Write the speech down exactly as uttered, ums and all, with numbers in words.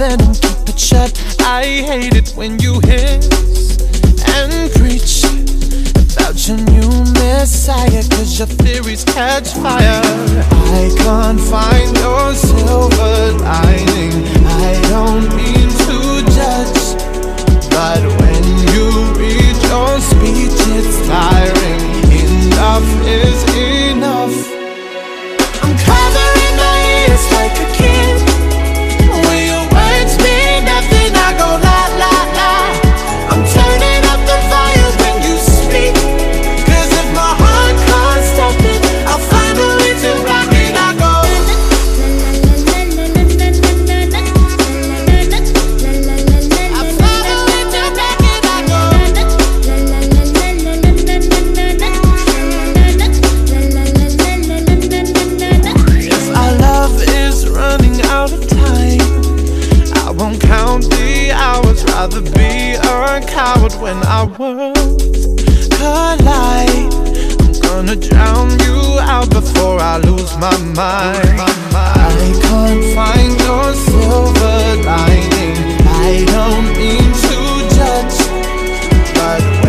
venom, keep it shut. I hate it when you hiss and preach about your new messiah, cause your theories catch fire. I can't find your silver lining. I don't mean to judge, but when you read your speech it's tiring. Enough is enough. I'm covering my ears like a kid. When your words mean nothing, I go la la la. I'm turning up the volume when you speak, cause if my heart can't stop it, I'll find a way to rock it. I go I'll find a way to rock it. I go if our love is running out of time, I won't count the hours. Rather be a coward when our worlds collide. I'm gonna drown you out before I lose my mind. I can't find your silver lining. I don't mean to judge, but